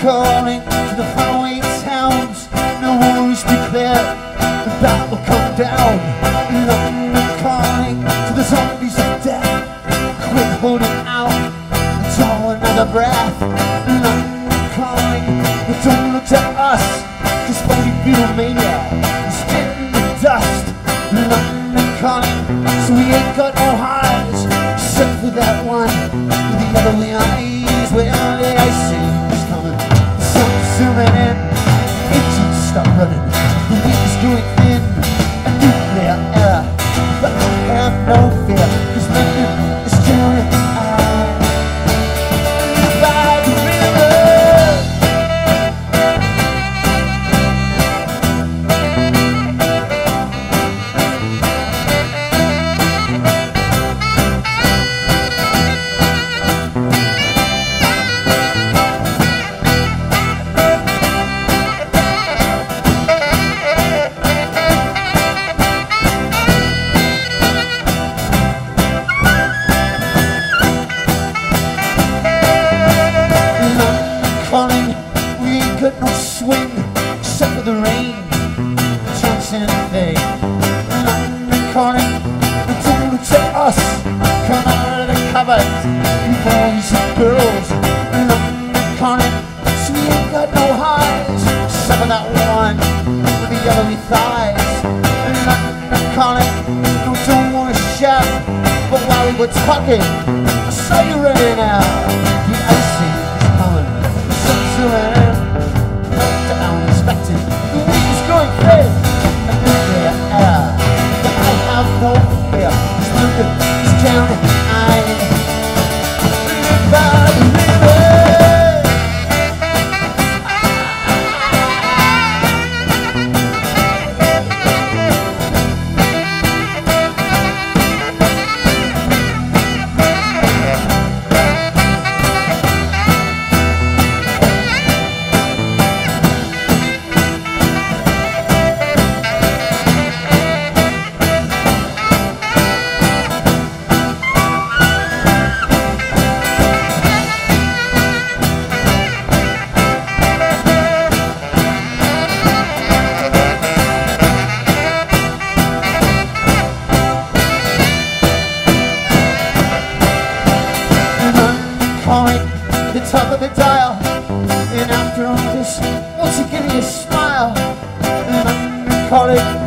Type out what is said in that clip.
calling to the faraway towns. No wars declared, the battle will come down. London calling to the zombies of death. Quit holding out and draw another breath. London calling, but don't look to us, cause baby Beatlemania is getting the dust. London calling, so we ain't got no hearts, except for that one with the yellowy eyes. Well, the ice is coming, the sun's zooming in, engines stop running, the wind's going thin, a nuclear error, but I have no fear, cause London is drowning by the river. No swing, except for the rain, chance anything. London calling, but don't look to us, come out of the cupboard, you boys and girls. London calling, so we ain't got no highs, except for that one with the yellowy thighs. London calling, no, don't wanna shout, but while we were talking, I saw you running out. The ice is coming, the sun's zooming in. The wind is going thin, a nuclear error, but I have no fear, cause London is drowning by the river. The top of the dial, and after all this, won't you give me a smile? And I'm calling